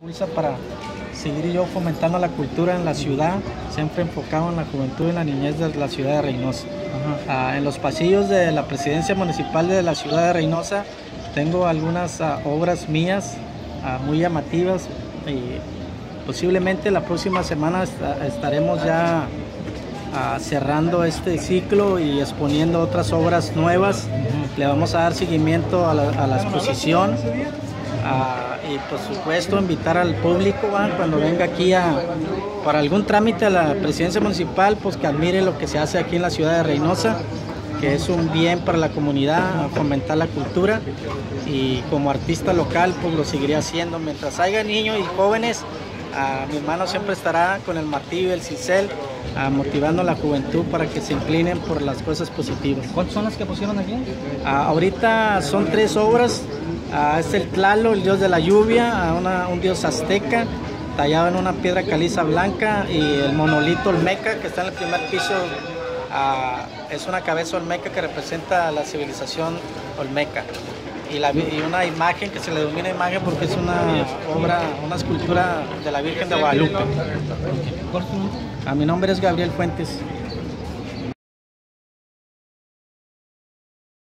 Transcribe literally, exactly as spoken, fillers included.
Impulsa para seguir yo fomentando la cultura en la ciudad, siempre enfocado en la juventud y la niñez de la ciudad de Reynosa. Uh, en los pasillos de la presidencia municipal de la ciudad de Reynosa tengo algunas uh, obras mías uh, muy llamativas y posiblemente la próxima semana est estaremos ya uh, cerrando este ciclo y exponiendo otras obras nuevas. Uh-huh. Le vamos a dar seguimiento a la, a la exposición. Uh, y por supuesto invitar al público, ¿va? Cuando venga aquí a, para algún trámite a la presidencia municipal, pues que admire lo que se hace aquí en la ciudad de Reynosa, que es un bien para la comunidad, fomentar la cultura, y como artista local pues lo seguiré haciendo. Mientras haya niños y jóvenes, uh, mi hermano siempre estará con el martillo y el cincel, uh, motivando a la juventud para que se inclinen por las cosas positivas. ¿Cuántas son las que pusieron aquí? Uh, ahorita son tres obras. Uh, es el Tlalo, el dios de la lluvia, uh, una, un dios azteca tallado en una piedra caliza blanca, y el monolito olmeca que está en el primer piso. Uh, es una cabeza olmeca que representa la civilización olmeca, y, la, y una imagen que se le denomina imagen porque es una obra, una escultura de la Virgen de Guadalupe. ¿Cuál es tu nombre? Uh, mi nombre es Gabriel Fuentes.